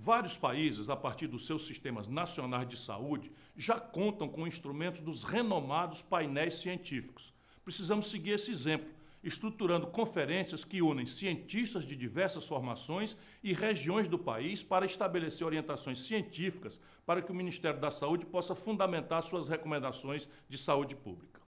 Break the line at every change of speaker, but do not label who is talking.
Vários países, a partir dos seus sistemas nacionais de saúde, já contam com instrumentos dos renomados painéis científicos. Precisamos seguir esse exemplo, estruturando conferências que unem cientistas de diversas formações e regiões do país para estabelecer orientações científicas para que o Ministério da Saúde possa fundamentar suas recomendações de saúde pública.